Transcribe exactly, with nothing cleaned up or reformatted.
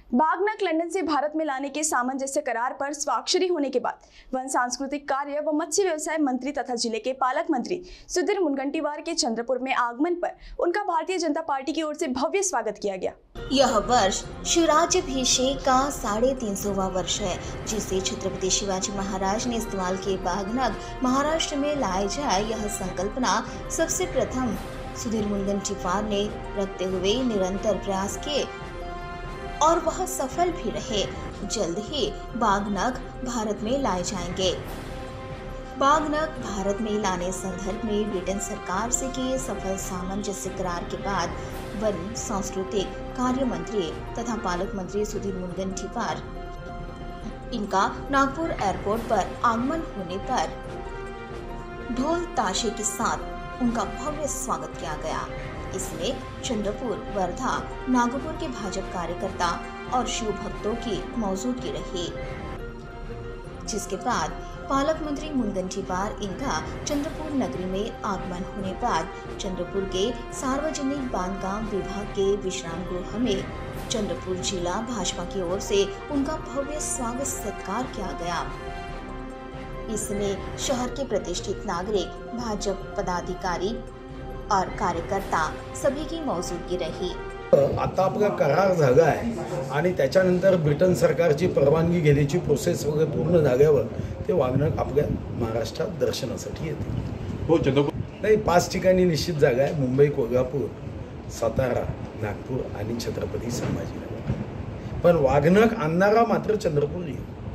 बागनक London से भारत में लाने के सामंजस्य करार पर स्वाक्षरी होने के बाद वन सांस्कृतिक कार्य व मत्स्य व्यवसाय मंत्री तथा जिले के पालक मंत्री सुधीर मुनगंटीवार के चंद्रपुर में आगमन पर उनका भारतीय जनता पार्टी की ओर से भव्य स्वागत किया गया। यह वर्ष शिवराज्याभिषेक का साढ़े तीन सौवां वर्ष है, जिसे छत्रपति शिवाजी महाराज ने इस्तेमाल किए बागनक महाराष्ट्र में लाए जाए, यह संकल्पना सबसे प्रथम सुधीर मुनगंटीवार ने रखते हुए निरंतर प्रयास किए और वह सफल भी रहे। जल्द ही बागनक भारत में लाए जाएंगे। बागनक भारत में लाने संदर्भ में ब्रिटेन सरकार से किए सफल सामंजस्य करार के बाद वन सांस्कृतिक कार्य मंत्री तथा पालक मंत्री सुधीर मुनगंटीवार इनका नागपुर एयरपोर्ट पर आगमन होने पर ढोल ताशे के साथ उनका भव्य स्वागत किया गया। इसमें चंद्रपुर, वर्धा, नागपुर के भाजपा कार्यकर्ता और शिव भक्तों की मौजूदगी रही, जिसके बाद पालक मंत्री मुनगंटीवार इनका चंद्रपुर नगरी में आगमन होने बाद चंद्रपुर के सार्वजनिक बांधकाम विभाग के विश्राम गृह में चंद्रपुर जिला भाजपा की ओर से उनका भव्य स्वागत सत्कार किया गया। इसमें शहर के प्रतिष्ठित नागरिक, भाजपा पदाधिकारी और कार्यकर्ता सभी की मौजूदगी रही। आता आपला करार झाला आहे आणि त्याच्यानंतर ब्रिटन सरकारची परवानगी घेण्याची प्रोसेस वगैरे पूर्ण झाल्यावर ते वागणं आपल्या महाराष्ट्रात दर्शनासाठी येते। हो, चंद्रपूर नाही, पाच ठिकाणी निश्चित जागा आहे: मुंबई, कोल्हापूर, सातारा, नागपूर आणि छत्रपती संभाजीनगर। पण वागणक आणणारा मात्र चंद्रपूर